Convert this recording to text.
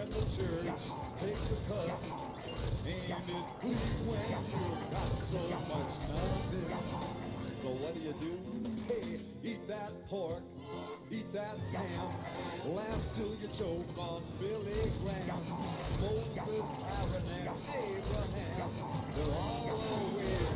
when the church takes a cut. Ain't it bleak when you've got so much nothing? So what do? Hey, eat that pork, eat that ham, laugh till you choke on Billy Graham, Moses, Aaron, and Abraham. They're all always